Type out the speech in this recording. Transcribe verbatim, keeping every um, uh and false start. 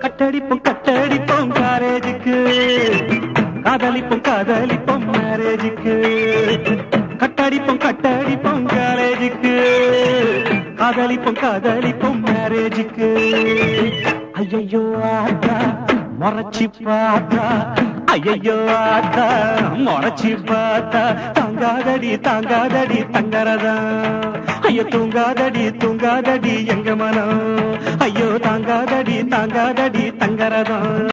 கட்டடிப்போம் கட்டடிப்போம் காலேஜுக்கு, காதலிப்போம் காதலிப்போம் மேரேஜுக்கு. கட்டடிப்போம் கட்டடிப்போம் காலேஜுக்கு, காதலிப்போம் காதலிப்போம் மேரேஜுக்கு. ஐயையோ ஆத்தா மொறச்சி பார்த்தா, ஐயையோ ஆத்தா மொறச்சி பார்த்தா, தாங்காதடி தாங்காதடி தங்கரதா. ஐயோ தூங்காதடி தூங்காதடி எங்க மனம், ஐயோ தாங்காதடி தாங்காதடி தங்கரதா.